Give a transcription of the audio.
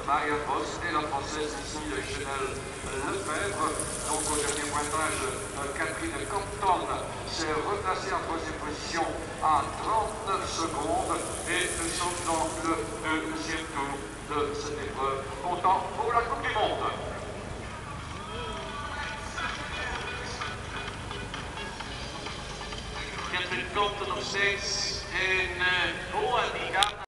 Marianne Voss et la Française ici, Chanel Lefebvre. Donc au dernier pointage, Catherine Compton s'est replacée en troisième position à 39 secondes et nous sommes dans le deuxième tour de cette épreuve, comptant pour la Coupe du Monde. Catherine Compton nog steeds in hohe handicap.